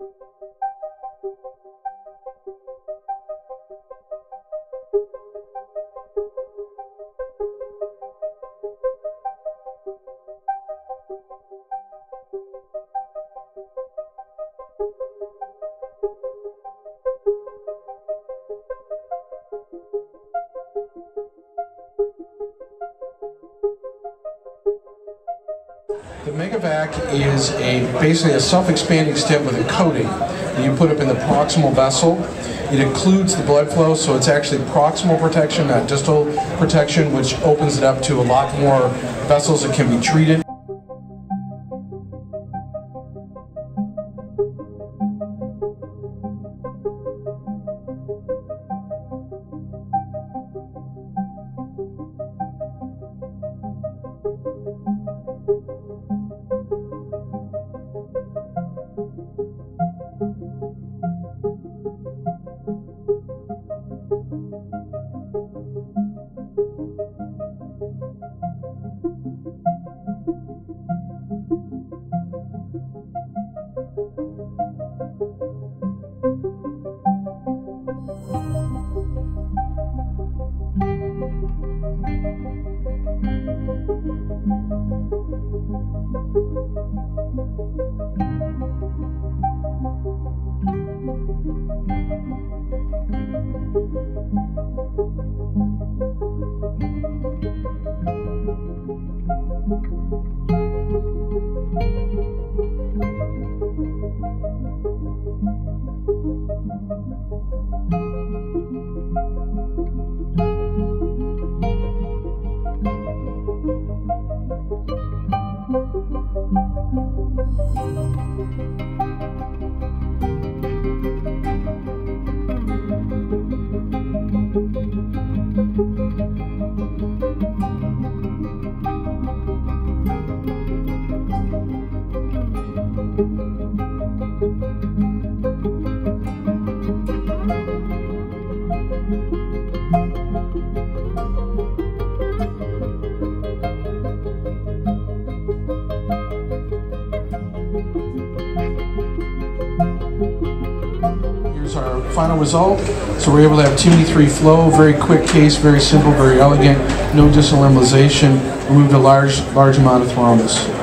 The MegaVac is basically a self-expanding stent with a coating that you put up in the proximal vessel. It includes the blood flow, so it's actually proximal protection, not distal protection, which opens it up to a lot more vessels that can be treated. Here's our final result. So we're able to have 2-3 flow, very quick case, very simple, very elegant, no distal embolization, removed a large amount of thrombus.